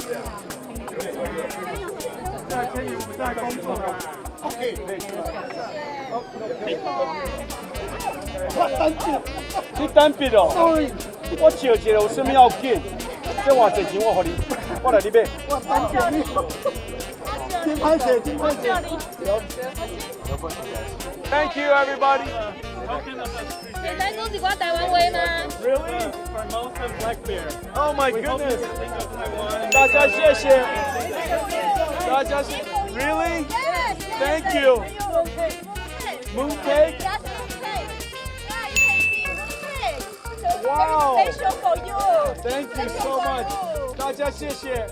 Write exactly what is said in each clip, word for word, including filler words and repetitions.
在天宇，我们在工作啊。OK， 可以出来。我单笔，你单笔哦。Sorry， 我笑一个有啥物要紧？这偌济钱我互你，我来你买。我单笔你。金牌鞋，金牌鞋。Thank you, everybody. 简单讲一寡台湾话吗 Really? Formosa black bear. Oh my goodness. 大家谢谢。大家谢 Really? Thank you. Mooncake? Wow. Thank you so much. 大家谢谢。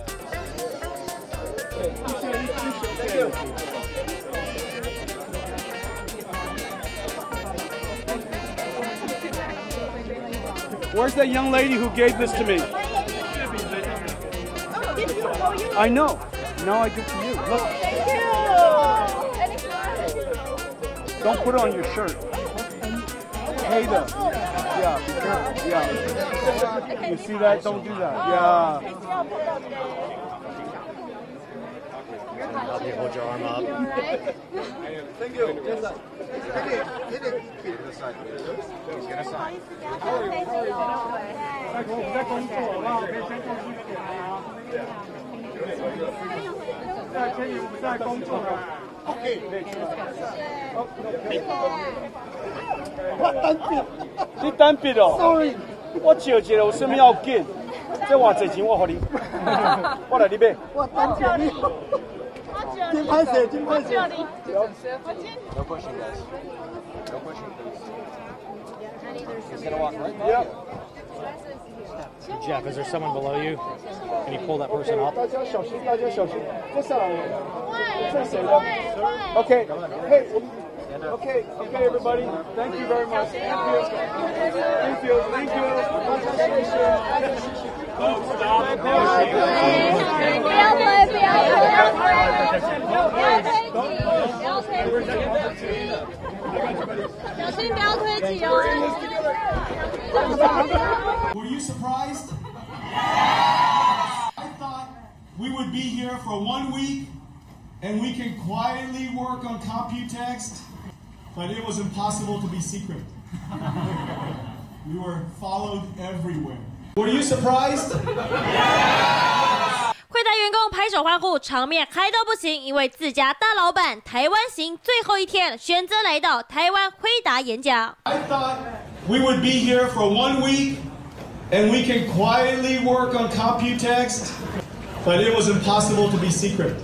谢谢。Where's that young lady who gave this to me? I know. Now I give it to you. Look. Don't put it on your shirt. Hey, the. Yeah, be careful. Yeah. You see that? Don't do that. Yeah. Help you hold your arm up. Thank you. Get it. Keep it aside. Please get aside. 我们在工作，好不好？可以先过去一点啊。在天宇，我们在工作啊。OK， 可以出来。我单笔，你单笔哦。Sorry， 我笑一个有啥物要紧？这偌济钱我互你，我来你买。我单笔你。金牌鞋，金牌鞋。 No pushing, guys. No pushing, please. He's gonna walk right by Yep. you. Jeff, is there someone below you? Can you pull that person up? 大家小心，大家小心，这下来了。这谁的 ？OK， 嘿，我们 OK，OK everybody, thank you very much. Thank you, thank you, thank you. 大家谢谢，大家谢谢。不要推，不要推，不要推，不要推，不要推。小心不要推挤哦。 Were you surprised? I thought we would be here for one week and we can quietly work on Computext, but it was impossible to be secret. We were followed everywhere. Were you surprised? 辉达员工拍手欢呼，场面嗨到不行，因为自家大老板台湾行最后一天选择来到台湾辉达演讲。 I thought we would be here for one week and we can quietly work on Computext, but it was impossible to be secret.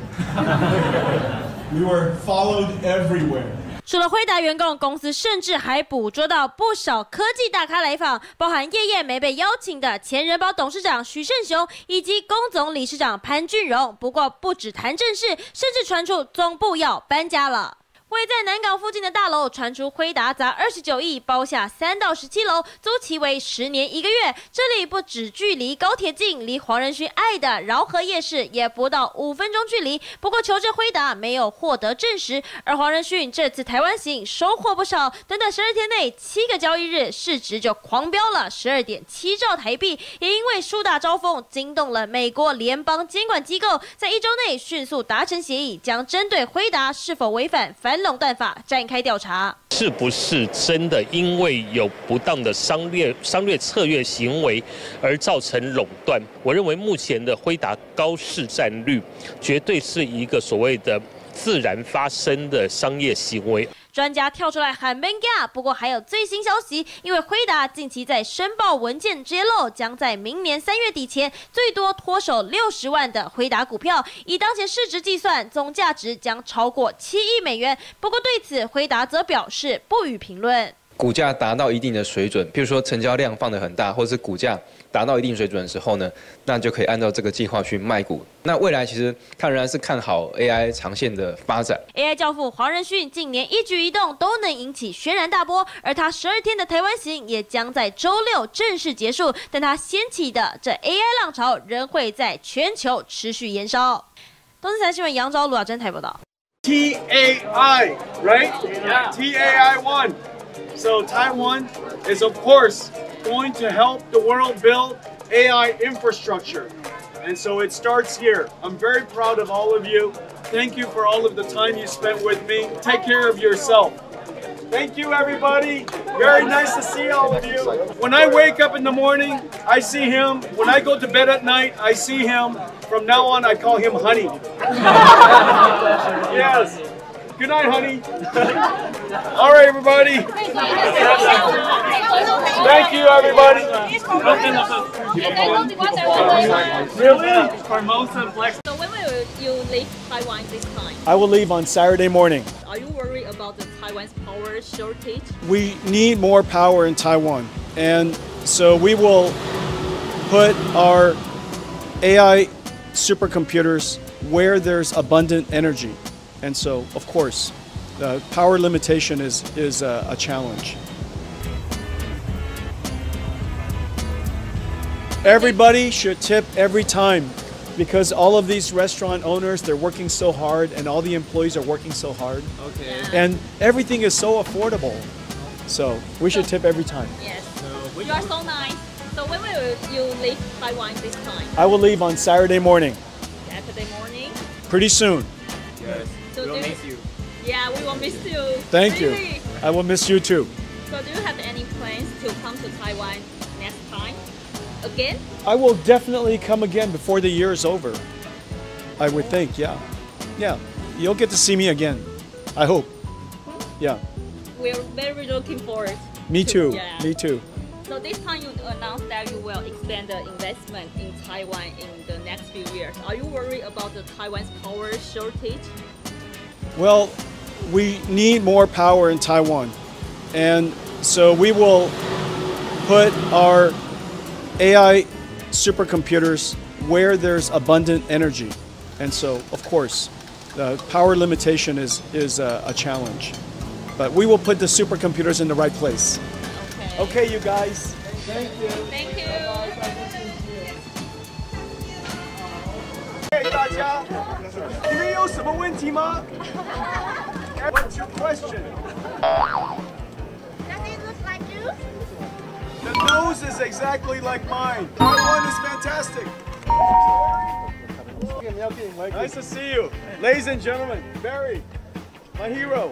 We were followed everywhere. 除了辉达员工，公司甚至还捕捉到不少科技大咖来访，包含夜夜没被邀请的前人保董事长许胜雄以及工总理事长潘俊荣。不过不只谈正事，甚至传出总部要搬家了。位在南港附近的大楼传出辉达砸二十九亿包下三到十七楼，租期为十年一个月。这里不只距离高铁近，离黄仁勋爱的饶河夜市也不到五分钟距离。不过求证辉达没有获得证实，而黄仁勋这次台湾行收获不少，短短十二天内七个交易日市值就狂飙了十二点七兆台币，也因为树大招风惊动了美国联邦监管机构，在一周内迅速达成协议，将针对辉达是否违反反垄断法展开调查， 是不是真的因为有不当的商略商略策略行为而造成垄断？我认为目前的辉达高市占率，绝对是一个所谓的自然发生的商业行为。 专家跳出来喊 ban 价，不过还有最新消息，因为辉达近期在申报文件揭露，将在明年三月底前最多脱手六十万的辉达股票，以当前市值计算，总价值将超过七亿美元。不过对此，辉达则表示不予评论。 股价达到一定的水准，譬如说成交量放得很大，或者是股价达到一定水准的时候呢，那就可以按照这个计划去卖股。那未来其实看仍然是看好 A I 长线的发展。 A I 教父黄仁勋近年一举一动都能引起轩然大波，而他十二天的台湾行也将在周六正式结束。但他掀起的这 A I 浪潮仍会在全球持续延烧。东森财新闻杨昭、卢雅珍台报道。 T A I, right? Yeah. T A I one. So Taiwan is, of course, going to help the world build A I infrastructure. And so it starts here. I'm very proud of all of you. Thank you for all of the time you spent with me. Take care of yourself. Thank you, everybody. Very nice to see all of you. When I wake up in the morning, I see him. When I go to bed at night, I see him. From now on, I call him Honey. Yes. Good night, honey. All right, everybody. Thank you, everybody. Really? Formosa Black. So when will you leave Taiwan this time? I will leave on Saturday morning. Are you worried about the Taiwan's power shortage? We need more power in Taiwan, and so we will put our A I supercomputers where there's abundant energy. And so, of course, the power limitation is, is a, a challenge. Everybody should tip every time, because all of these restaurant owners, they're working so hard, and all the employees are working so hard. Okay. And everything is so affordable. So we should tip every time. Yes. So you are so nice. So when will you leave Taiwan this time? I will leave on Saturday morning. Saturday morning? Pretty soon. Yes. So we'll do miss you. Yeah, we will miss you. Thank really? you. I will miss you too. So do you have any plans to come to Taiwan next time? Again? I will definitely come again before the year is over. I would think, yeah. Yeah, you'll get to see me again. I hope. Yeah. We're very looking forward. Me to, too. Yeah. Me too. So this time you announced that you will expand the investment in Taiwan in the next few years. Are you worried about the Taiwan's power shortage? Well, we need more power in Taiwan. And so we will put our A I supercomputers where there's abundant energy. And so, of course, the power limitation is, is a, a challenge. But we will put the supercomputers in the right place. Okay. Okay, you guys. Thank you. Thank you. Hey, 大家，你们有什么问题吗 ？What's your question? Does it look like you? The nose is exactly like mine. Taiwan is fantastic. Nice to see you. Ladies and gentlemen, Barry, my hero.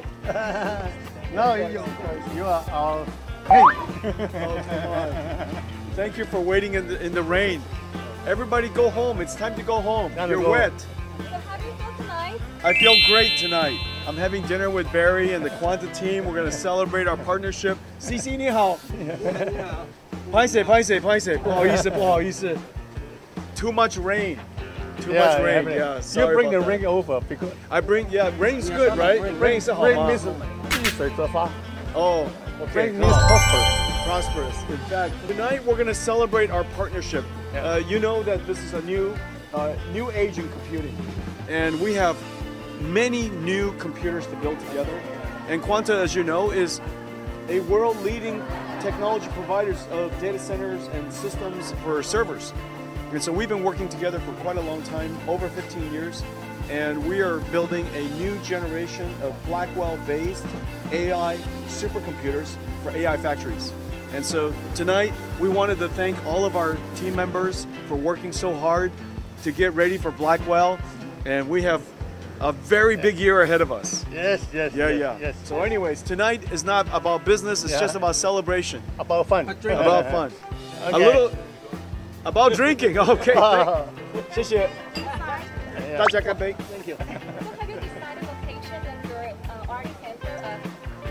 No, you, you are our Oh, come on. Thank you for waiting in the, in the rain. Everybody go home. It's time to go home. Time to You're go. wet. So how do you feel tonight? I feel great tonight. I'm having dinner with Barry and the Quanta team. We're going to celebrate our partnership. C C 你好。拍谁拍谁拍谁，不好意思不好意思。Too much rain. Too yeah, much rain. yeah, Yeah, you sorry bring the about that. rain over because I bring, yeah, rain's good, right? Rain 是好吗 rain means 滴水则发 Oh, okay. rain means prosper. Prosperous. In fact, tonight we're going to celebrate our partnership. Yeah. Uh, you know that this is a new, uh, new age in computing, and we have many new computers to build together. And Quanta, as you know, is a world-leading technology providers of data centers and systems for servers. And so we've been working together for quite a long time, over fifteen years, and we are building a new generation of Blackwell-based A I supercomputers for A I factories. And so tonight, we wanted to thank all of our team members for working so hard to get ready for Blackwell, and we have a very big year ahead of us. Yes, yes, Yeah, yes, yeah. yes. So anyways, tonight is not about business, it's Yeah. just about celebration, About fun. about fun. A Okay. little about drinking. Okay, thank- 谢谢。 Yeah. 大家干杯。 Thank you. So have you decided location of your uh, R and D center of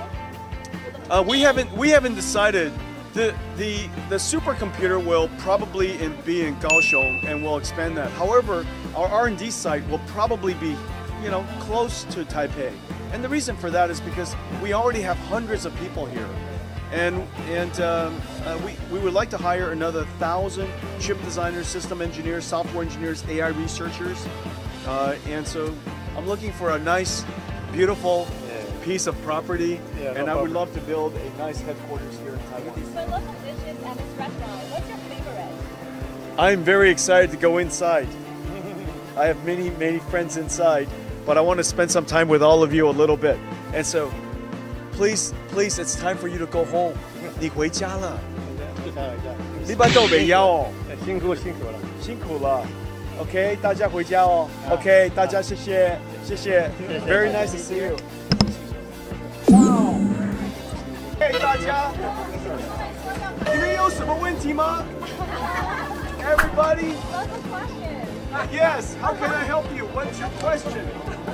A I? Uh, we haven't we haven't decided. The the the supercomputer will probably in, be in Kaohsiung, and we'll expand that. However, our R and D site will probably be, you know, close to Taipei. And the reason for that is because we already have hundreds of people here, and and um, uh, we we would like to hire another thousand chip designers, system engineers, software engineers, A I researchers, uh, and so I'm looking for a nice, beautiful piece of property, Yeah, no and I would problem. love to build a nice headquarters here in Taiwan. So local dishes at this restaurant, what's your favorite? I'm very excited to go inside. I have many, many friends inside, but I want to spend some time with all of you a little bit. And so, please, please, it's time for you to go home. 你回家了。 介绍一下。 你把豆北腰哦。 辛苦辛苦了。 辛苦了。OK， 大家回家哦。OK， 大家谢谢，谢谢。Very nice to see you。哇！嘿，大家，你们有什么问题吗 ？Everybody。Yes. How can I help you? What's your question?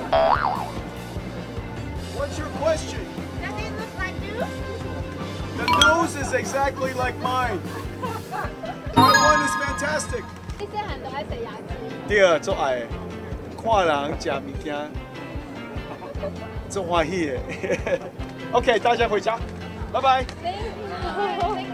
What's your question? Does it look like you? The nose is exactly like mine. Taiwan is fantastic. 你细汉都爱食牙齿。 对，做爱，看人食物件，做欢喜的。OK， 大家回家，拜拜。 Thank you.